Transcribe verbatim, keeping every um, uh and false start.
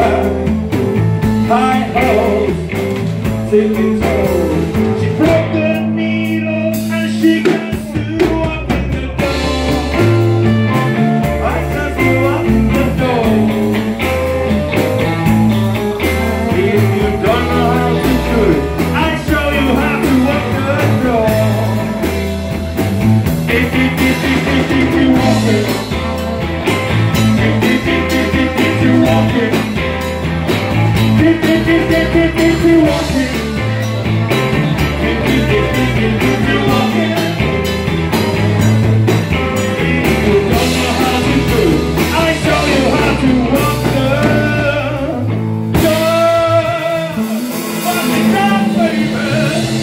back, high hopes, taking toll. She broke the needle and she can do up in the door. I can do up in the door. If you don't know how to do it, I show you how to walk the door. If you, if you, if you, if you walk it, if you, if you, if you, if you walk it, if you, if you, if you, if you walk it, if you, if you, if you, if you walk it. If you don't know how to do it, I show you how to walk the door. Walk it down, baby.